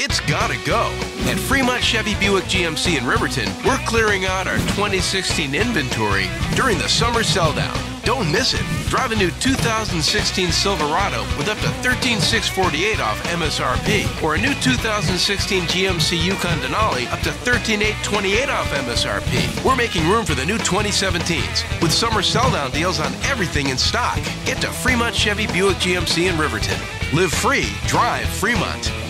It's gotta go. At Fremont Chevy Buick GMC in Riverton, we're clearing out our 2016 inventory during the summer sell-down. Don't miss it. Drive a new 2016 Silverado with up to $13,648 off MSRP, or a new 2016 GMC Yukon Denali up to $13,828 off MSRP. We're making room for the new 2017s with summer sell-down deals on everything in stock. Get to Fremont Chevy Buick GMC in Riverton. Live free, drive Fremont.